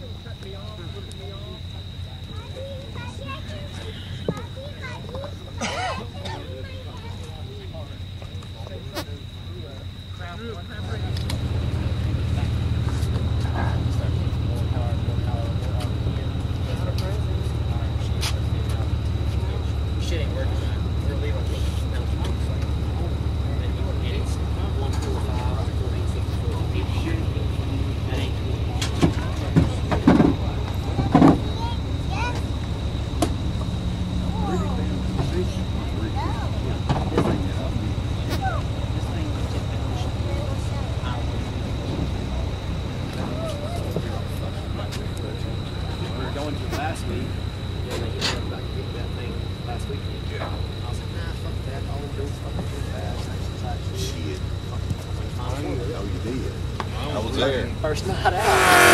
Shit ain't working. We're leaving. It's 145, going to last week, and they hit me up about getting that thing last weekend. Yeah. I was like, nah, fuck that. All we do is fucking too fast. Shit. Oh, you did. I was there. First night out.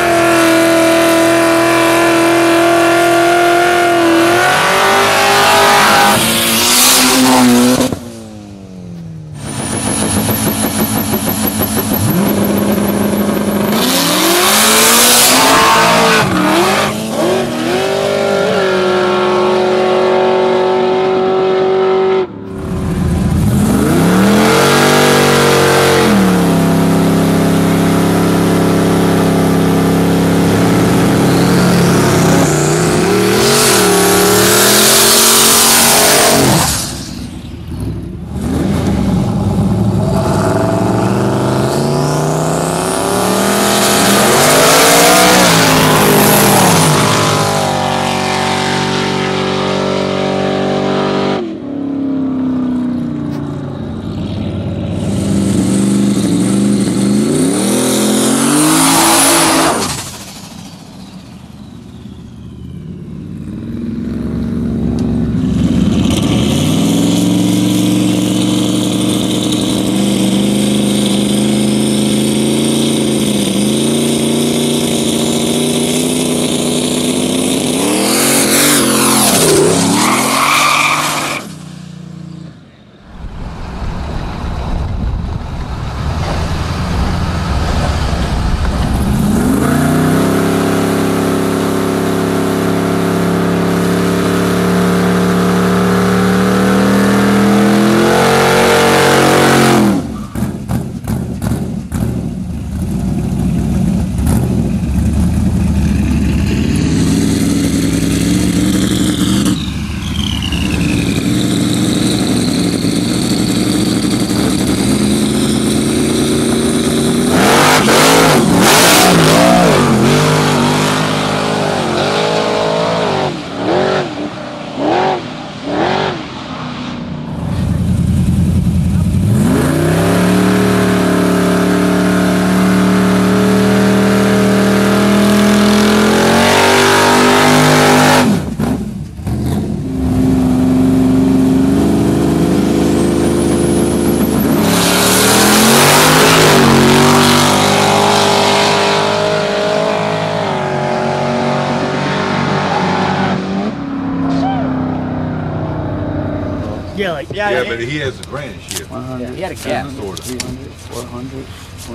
Yeah, like Yeah, but he has a grand shit. 100, Yeah, he had a gap. 300, 400,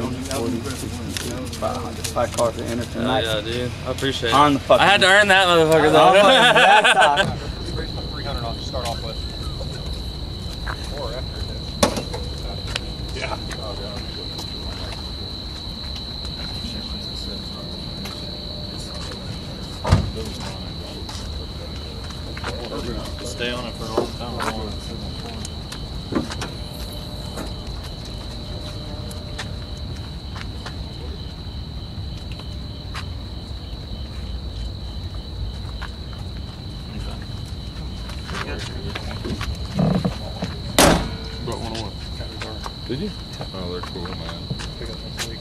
20, 40, 60, 500. 5 cars to enter tonight. Yeah, dude. I appreciate it. On the fucking. I had to earn that motherfucker though. That's 300 I'll start off with. Or after this. Yeah. Stay on it for a long time. Brought one on. Did you? Oh, they're cool, man.